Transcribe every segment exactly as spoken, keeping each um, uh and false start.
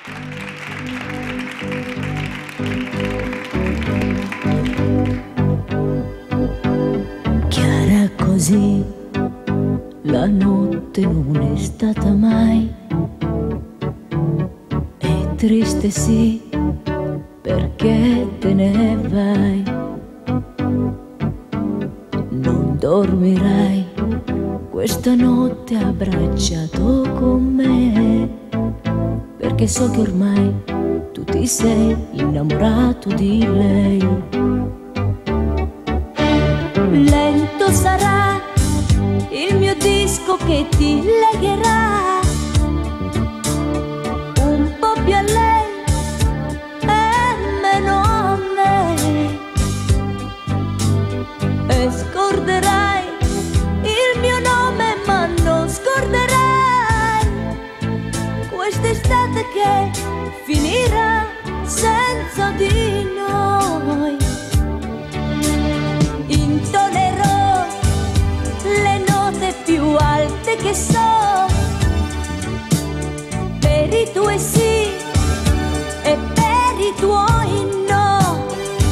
Chiara così la notte non è stata mai, e triste sì perché te ne vai. Non dormirai questa notte abbracciato con me, perché so che ormai tu ti sei innamorato di lei. Lento sarà il mio disco che ti legherà un po' più a lei e meno a me, e scorderai il mio nome ma non scorderai quest'estate che finirà senza di noi. Intonerò le note più alte che so, per i tuoi sì e per i tuoi no.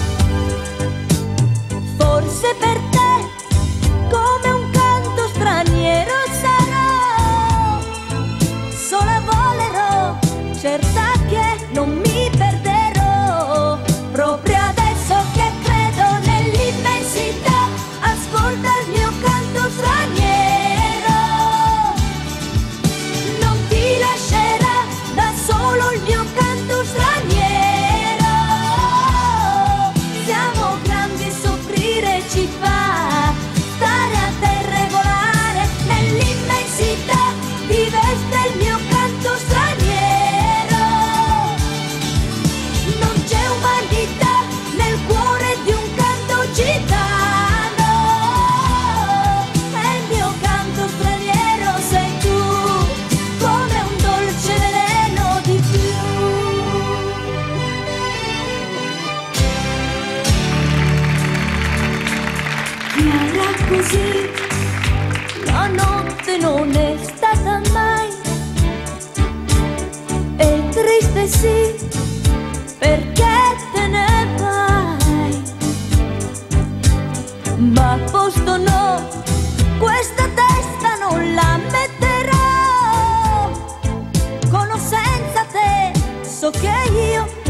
Forse per te come un canto straniero sarò, sola volerò, certa che non mi perderò. Proprio adesso che credo nell'immensità, ascolta il mio canto straniero. Non ti lascerà da solo il mio canto straniero. Siamo grandi e soffrire ci fa, stare a terra e volare nell'immensità, ti veste il mio canto straniero. Non c'è umanità nel cuore di un canto gitano, e il mio canto straniero sei tu, come un dolce veleno di più. Chiara così la notte non è stata mai, e triste sì perché te ne vai, ma a posto no, questa testa non la metterò. Con o senza te so che io